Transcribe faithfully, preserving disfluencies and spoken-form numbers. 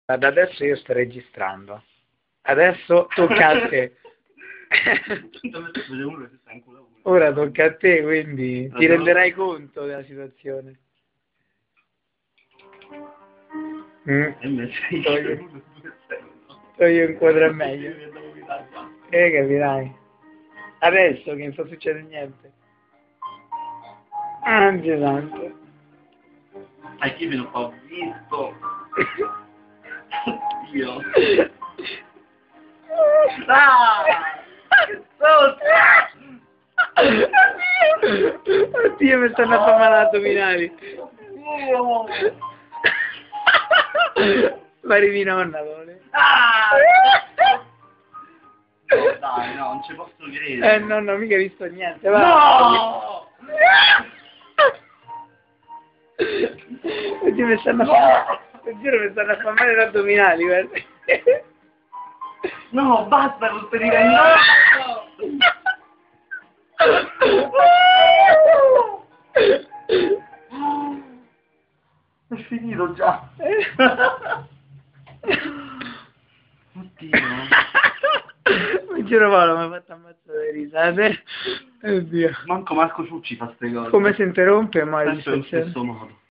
Guarda, adesso io sto registrando. Adesso tocca a te. Ora tocca a te, quindi ti renderai conto della situazione. Mm. Togli, togli un quadro e meglio. E capirai. Adesso che non sta succedendo niente. Ah, Dio santo. Sai che io non ho visto. Io. Ah! Che Oddio! Oddio, mi stanno affamando gli addominali. Pari mia nonna, vuole. Ah! No, dai, no, non ci posso credere. Eh, no, non ho mica visto niente, va. No! Oddio, mi stanno affamando. Ti giuro, mi stanno affamando gli addominali, guarda. No, basta con queste rivendite. È finito già. Oddio. Mi giuro Paolo, mi ha fatto ammazzare le risate. Oddio. Manco Marco Ciucci fa ste cose. Come si interrompe, ma Sempre allo stesso modo.